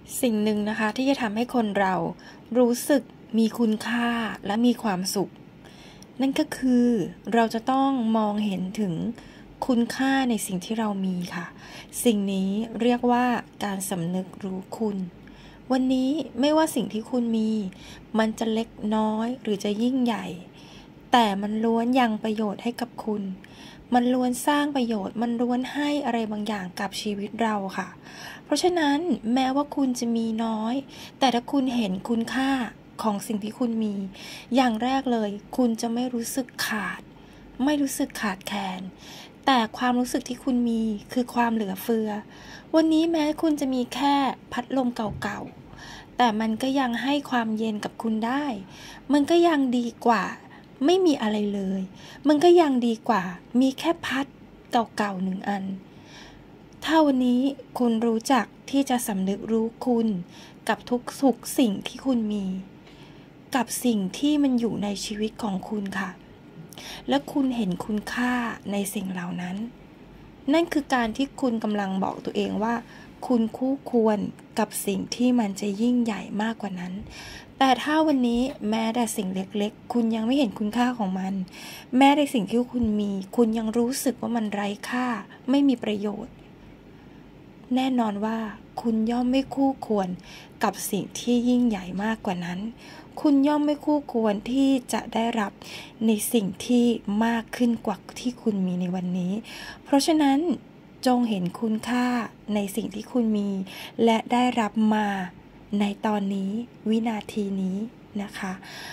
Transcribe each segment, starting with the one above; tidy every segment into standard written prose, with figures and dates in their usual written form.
สิ่งหนึ่งนะคะที่จะทำให้คนเรารู้สึกมีคุณค่าและมีความสุขนั่นก็คือเราจะต้องมองเห็นถึงคุณค่าในสิ่งที่เรามีค่ะสิ่งนี้เรียกว่าการสำนึกรู้คุณวันนี้ไม่ว่าสิ่งที่คุณมีมันจะเล็กน้อยหรือจะยิ่งใหญ่แต่มันล้วนยังประโยชน์ให้กับคุณมันล้วนสร้างประโยชน์มันล้วนให้อะไรบางอย่างกับชีวิตเราค่ะเพราะฉะนั้นแม้ว่าคุณจะมีน้อยแต่ถ้าคุณเห็นคุณค่าของสิ่งที่คุณมีอย่างแรกเลยคุณจะไม่รู้สึกขาดแคลนแต่ความรู้สึกที่คุณมีคือความเหลือเฟือวันนี้แม้คุณจะมีแค่พัดลมเก่าๆแต่มันก็ยังให้ความเย็นกับคุณได้มันก็ยังดีกว่าไม่มีอะไรเลยมันก็ยังดีกว่ามีแค่พัดเก่าๆ1 อันถ้าวันนี้คุณรู้จักที่จะสำนึกรู้คุณกับทุกสิ่งที่คุณมีกับสิ่งที่มันอยู่ในชีวิตของคุณค่ะและคุณเห็นคุณค่าในสิ่งเหล่านั้นนั่นคือการที่คุณกำลังบอกตัวเองว่าคุณคู่ควรกับสิ่งที่มันจะยิ่งใหญ่มากกว่านั้นแต่ถ้าวันนี้แม้แต่สิ่งเล็กๆคุณยังไม่เห็นคุณค่าของมันแม้แต่สิ่งที่คุณมีคุณยังรู้สึกว่ามันไร้ค่าไม่มีประโยชน์แน่นอนว่าคุณย่อมไม่คู่ควรกับสิ่งที่ยิ่งใหญ่มากกว่านั้นคุณย่อมไม่คู่ควรที่จะได้รับในสิ่งที่มากขึ้นกว่าที่คุณมีในวันนี้เพราะฉะนั้นจงเห็นคุณค่าในสิ่งที่คุณมีและได้รับมาในตอนนี้วินาทีนี้นะคะ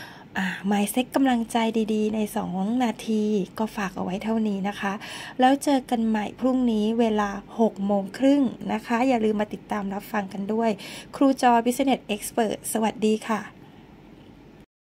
mindset กำลังใจดีๆใน2 นาทีก็ฝากเอาไว้เท่านี้นะคะแล้วเจอกันใหม่พรุ่งนี้เวลา 18:30 น.นะคะอย่าลืมมาติดตามรับฟังกันด้วยครูจอย Business Expert สวัสดีค่ะ